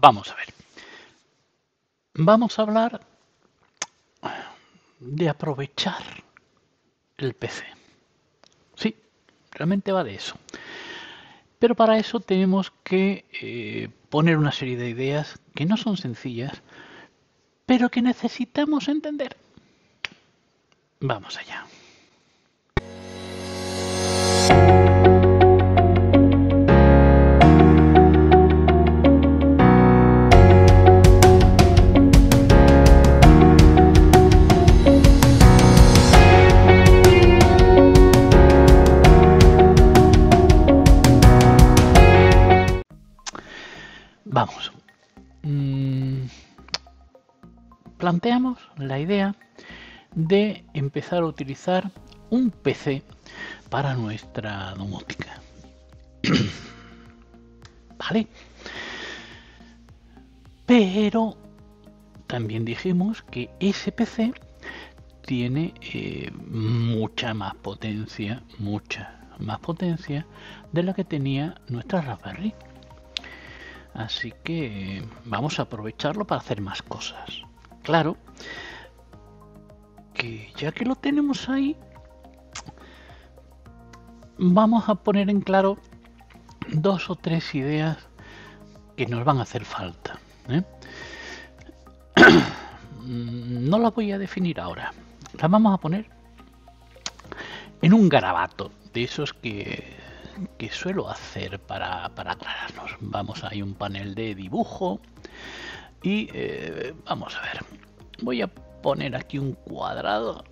Vamos a ver. Vamos a hablar de aprovechar el PC. Sí, realmente va de eso. Pero para eso tenemos que poner una serie de ideas que no son sencillas, pero que necesitamos entender. Vamos allá. Vamos. Planteamos la idea de empezar a utilizar un PC para nuestra domótica. ¿Vale? Pero también dijimos que ese PC tiene mucha más potencia de la que tenía nuestra Raspberry. Así que vamos a aprovecharlo para hacer más cosas. Claro que ya que lo tenemos ahí, vamos a poner en claro 2 o 3 ideas que nos van a hacer falta. No las voy a definir ahora. Las vamos a poner en un garabato de esos que suelo hacer para aclararnos. Vamos, hay un panel de dibujo y vamos a ver. Voy a poner aquí un cuadrado.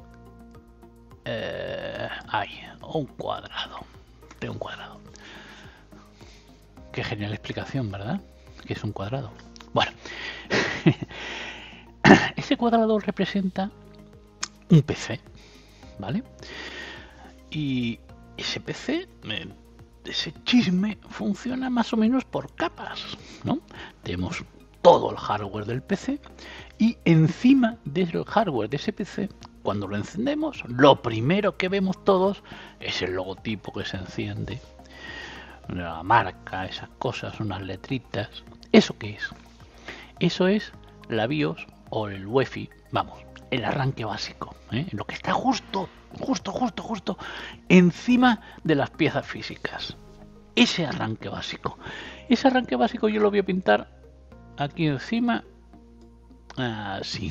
Un cuadrado. De un cuadrado. Qué genial explicación, ¿verdad? Que es un cuadrado. Bueno, ese cuadrado representa un PC, ¿vale? Y ese PC, ese chisme, funciona más o menos por capas, ¿no? Tenemos todo el hardware del PC y encima del hardware de ese PC, cuando lo encendemos, lo primero que vemos todos es el logotipo que se enciende, la marca, esas cosas, unas letritas. ¿Eso qué es? Eso es la BIOS o el UEFI, vamos, el arranque básico, lo que está justo encima de las piezas físicas. Ese arranque básico yo lo voy a pintar aquí encima, así.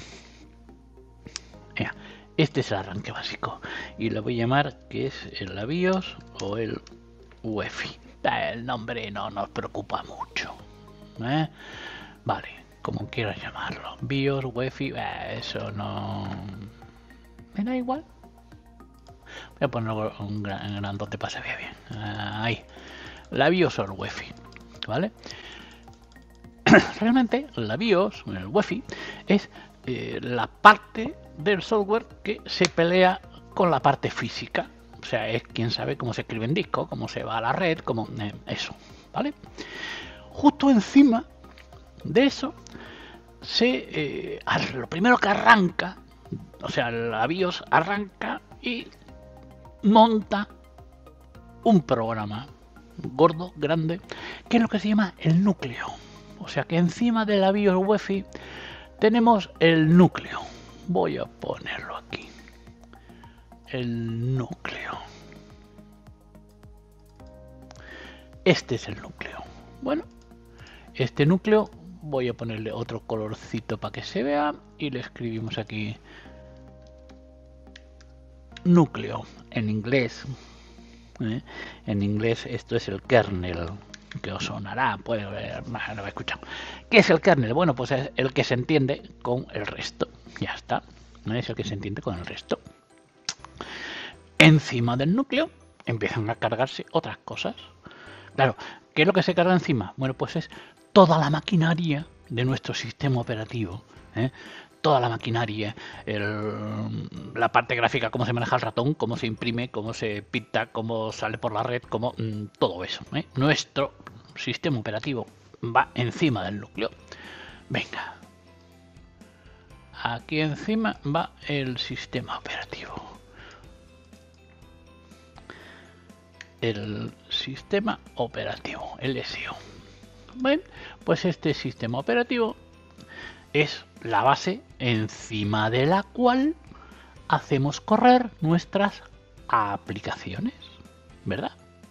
Este es el arranque básico y lo voy a llamar que es el BIOS o el UEFI. El nombre no nos preocupa mucho, vale, como quieras llamarlo, BIOS, UEFI, eso no me da igual. Voy a ponerlo en grandote para que se vea bien. Ahí, la BIOS o el UEFI, ¿vale? Realmente la BIOS, el UEFI, es la parte del software que se pelea con la parte física. O sea, es quien sabe cómo se escribe en disco, cómo se va a la red, cómo eso, ¿vale? Justo encima de eso, lo primero que arranca, o sea, la BIOS arranca y monta un programa gordo, grande, que es lo que se llama el núcleo. O sea que encima de la BIOS UEFI tenemos el núcleo. Voy a ponerlo aquí. El núcleo. Este es el núcleo. Bueno, este núcleo voy a ponerle otro colorcito para que se vea y le escribimos aquí núcleo en inglés. En inglés esto es el kernel, que os sonará, pues no lo he escuchado. ¿Qué es el kernel? Bueno, pues es el que se entiende con el resto. Ya está, ¿no? Es el que se entiende con el resto. Encima del núcleo empiezan a cargarse otras cosas. Claro, ¿qué es lo que se carga encima? Bueno, pues es toda la maquinaria de nuestro sistema operativo. Toda la maquinaria, la parte gráfica, cómo se maneja el ratón, cómo se imprime, cómo se pinta, cómo sale por la red, cómo todo eso. Nuestro sistema operativo va encima del núcleo. Venga, aquí encima va el sistema operativo. El sistema operativo, el SEO, ¿Ven? Pues este sistema operativo es la base encima de la cual hacemos correr nuestras aplicaciones, ¿verdad?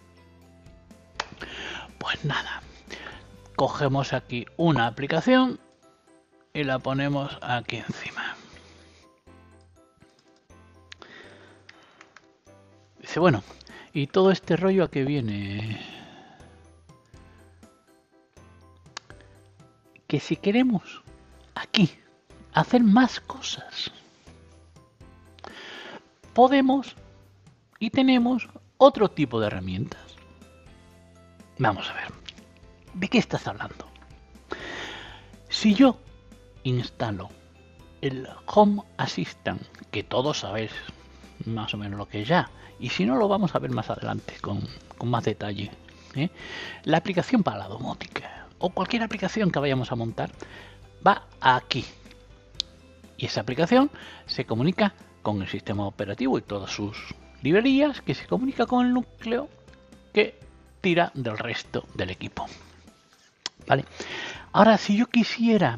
Pues nada, cogemos aquí una aplicación y la ponemos aquí encima. Dice, bueno, ¿y todo este rollo a qué viene? Que si queremos aquí hacer más cosas, podemos y tenemos otro tipo de herramientas. Vamos a ver, ¿de qué estás hablando? Si yo instalo el Home Assistant, que todos sabéis más o menos lo que es ya, y si no lo vamos a ver más adelante con más detalle, ¿eh? La aplicación para la domótica o cualquier aplicación que vayamos a montar va aquí, y esa aplicación se comunica con el sistema operativo y todas sus librerías, que se comunica con el núcleo que tira del resto del equipo. ¿Vale? Ahora, si yo quisiera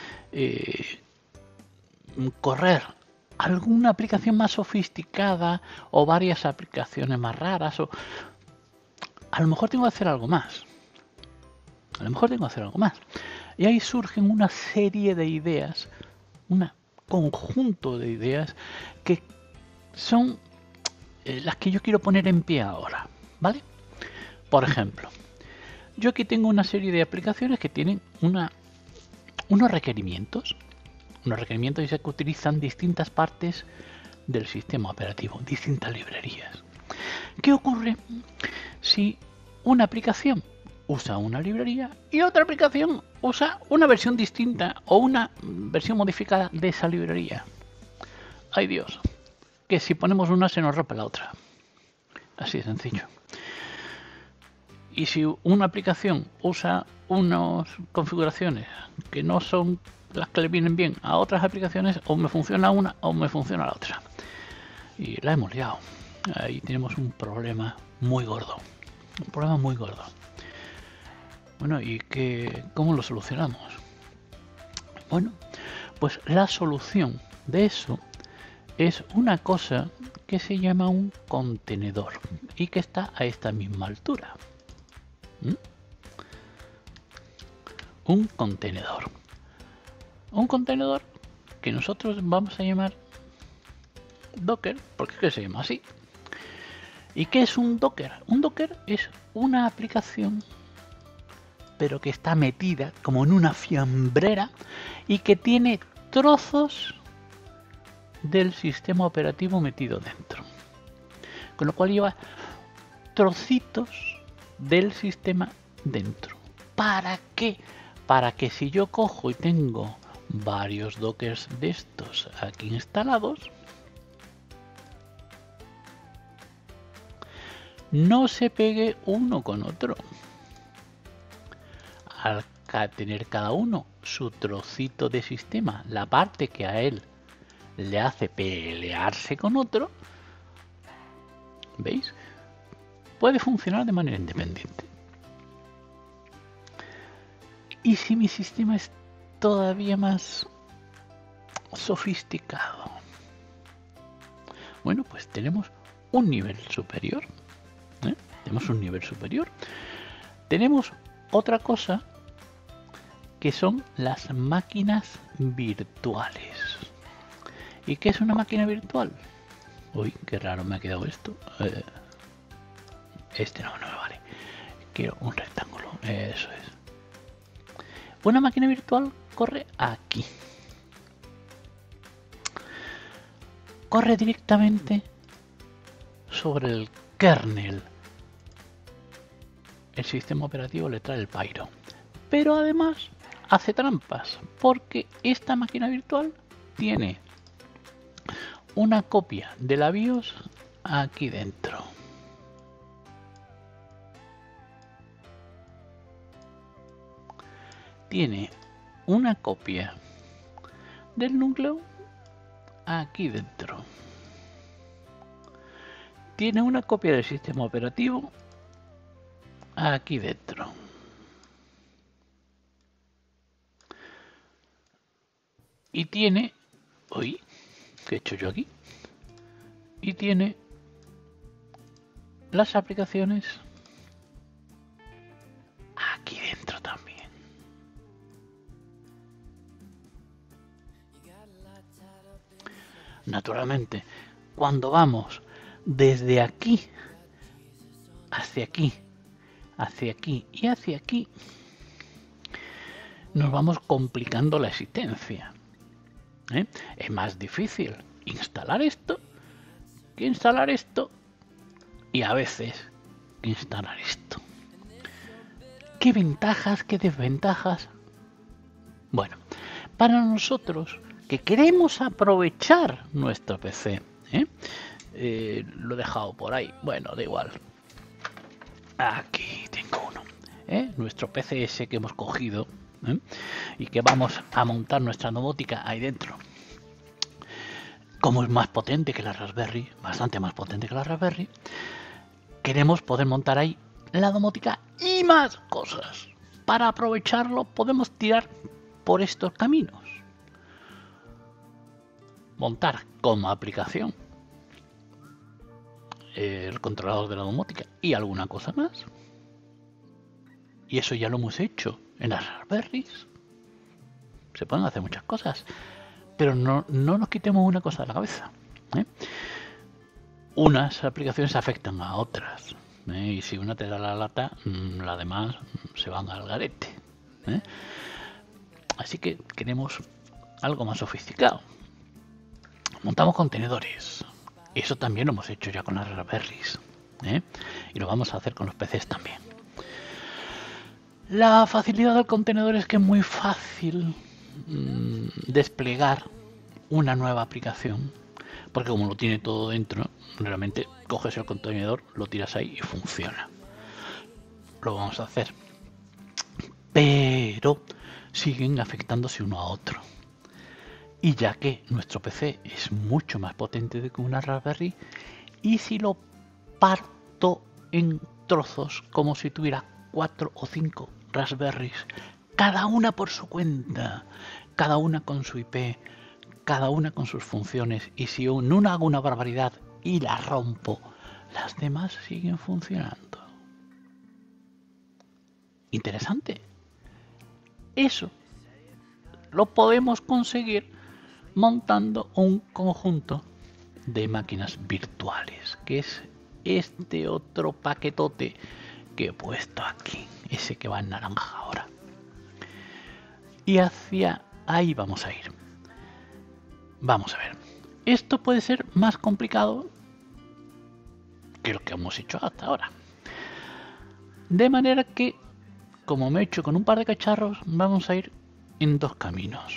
correr alguna aplicación más sofisticada o varias aplicaciones más raras, o a lo mejor tengo que hacer algo más. Y ahí surgen una serie de ideas, un conjunto de ideas que son las que yo quiero poner en pie ahora, ¿vale? Por ejemplo, yo aquí tengo una serie de aplicaciones que tienen unos requerimientos y se utilizan distintas partes del sistema operativo, distintas librerías. ¿Qué ocurre si una aplicación usa una librería y otra aplicación usa una versión distinta o una versión modificada de esa librería? ¡Ay Dios! Que si ponemos una se nos rompe la otra. Así de sencillo. Y si una aplicación usa unas configuraciones que no son las que le vienen bien a otras aplicaciones, o me funciona una o me funciona la otra. Y la hemos liado. Ahí tenemos un problema muy gordo. Bueno, ¿y cómo lo solucionamos? Bueno, pues la solución de eso es una cosa que se llama un contenedor y que está a esta misma altura. Un contenedor que nosotros vamos a llamar Docker, porque es que se llama así. ¿Y qué es un Docker? Un Docker es una aplicación, pero que está metida como en una fiambrera y que tiene trozos del sistema operativo metido dentro, con lo cual lleva trocitos del sistema dentro. ¿Para qué? Para que si yo cojo y tengo varios dockers de estos aquí instalados, no se pegue uno con otro. Al tener cada uno su trocito de sistema, la parte que a él le hace pelearse con otro, ¿veis? Puede funcionar de manera independiente. Y si mi sistema es todavía más sofisticado, bueno, pues tenemos un nivel superior. Tenemos otra cosa que son las máquinas virtuales. ¿Y qué es una máquina virtual? Uy, qué raro me ha quedado esto. Este no me vale. Quiero un rectángulo. Eso es. Una máquina virtual corre aquí. Corre directamente sobre el kernel. El sistema operativo le trae el Pyro. Pero además hace trampas, porque esta máquina virtual tiene una copia de la BIOS aquí dentro. Tiene una copia del núcleo aquí dentro. Tiene una copia del sistema operativo aquí dentro. Y tiene... Uy, ¿qué he hecho yo aquí? Y tiene las aplicaciones aquí dentro también. Naturalmente, cuando vamos desde aquí hacia aquí, hacia aquí y hacia aquí, nos vamos complicando la existencia. Es más difícil instalar esto que instalar esto, y a veces que instalar esto. ¿Qué ventajas, qué desventajas? Bueno, para nosotros que queremos aprovechar nuestro PC, lo he dejado por ahí, bueno, da igual. Aquí tengo uno, nuestro PC ese que hemos cogido, y que vamos a montar nuestra domótica ahí dentro. Como es más potente que la Raspberry, bastante más potente que la Raspberry, queremos poder montar ahí la domótica y más cosas. Para aprovecharlo podemos tirar por estos caminos. Montar como aplicación el controlador de la domótica y alguna cosa más. Y eso ya lo hemos hecho en las Raspberries. Se pueden hacer muchas cosas, pero no nos quitemos una cosa de la cabeza. Unas aplicaciones afectan a otras, y si una te da la lata, las demás se van al garete. Así que queremos algo más sofisticado. Montamos contenedores. Eso también lo hemos hecho ya con las Raspberries, y lo vamos a hacer con los PCs también. La facilidad del contenedor es que es muy fácil desplegar una nueva aplicación, porque como lo tiene todo dentro, realmente coges el contenedor, lo tiras ahí y funciona. Lo vamos a hacer, pero siguen afectándose uno a otro. Y ya que nuestro PC es mucho más potente que una Raspberry, y si lo parto en trozos como si tuviera 4 o 5 Raspberries, cada una por su cuenta, cada una con su IP, cada una con sus funciones, y si en una hago una barbaridad y la rompo, las demás siguen funcionando. Interesante. Eso lo podemos conseguir montando un conjunto de máquinas virtuales, que es este otro paquetote que he puesto aquí, ese que va en naranja ahora. Y hacia ahí vamos a ir. Vamos a ver. Esto puede ser más complicado que lo que hemos hecho hasta ahora. De manera que, como me he hecho con un par de cacharros, vamos a ir en dos caminos.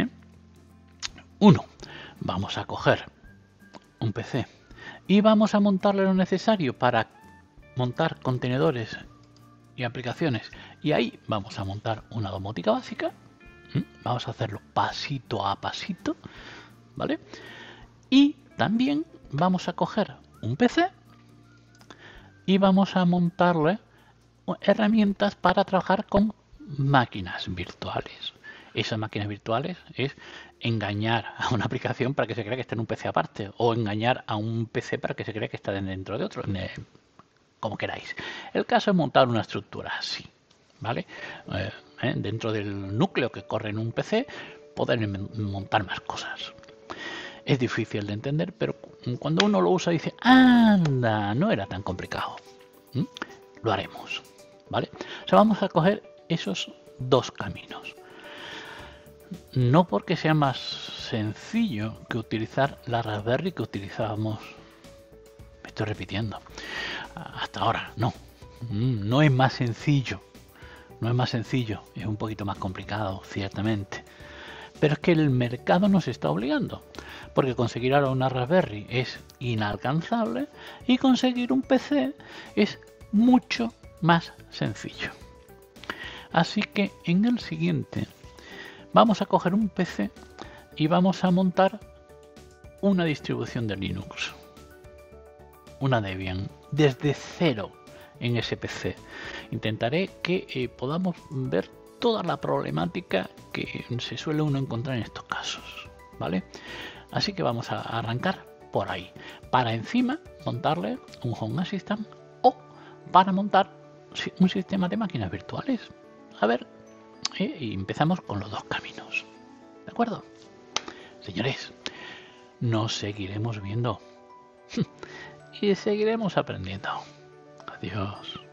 Uno, vamos a coger un PC y vamos a montarle lo necesario para montar contenedores y aplicaciones, y ahí vamos a montar una domótica básica. Vamos a hacerlo pasito a pasito, ¿vale? Y también vamos a coger un PC y vamos a montarle herramientas para trabajar con máquinas virtuales. Esas máquinas virtuales es engañar a una aplicación para que se crea que está en un PC aparte, o engañar a un PC para que se crea que está dentro de otro, como queráis. El caso es montar una estructura así, ¿vale? Dentro del núcleo que corre en un PC, poder montar más cosas. Es difícil de entender, pero cuando uno lo usa dice, anda, no era tan complicado. Lo haremos, ¿vale? O sea, vamos a coger esos dos caminos. No porque sea más sencillo que utilizar la Raspberry que utilizábamos, me estoy repitiendo, hasta ahora, no. No es más sencillo. No es más sencillo, es un poquito más complicado, ciertamente. Pero es que el mercado nos está obligando, porque conseguir ahora una Raspberry es inalcanzable y conseguir un PC es mucho más sencillo. Así que en el siguiente vamos a coger un PC y vamos a montar una distribución de Linux, una Debian, desde cero en ese PC. Intentaré que podamos ver toda la problemática que se suele uno encontrar en estos casos, ¿vale? Así que vamos a arrancar por ahí, para encima montarle un Home Assistant o para montar un sistema de máquinas virtuales. A ver, y empezamos con los dos caminos, ¿de acuerdo? Señores, nos seguiremos viendo y seguiremos aprendiendo. Adiós.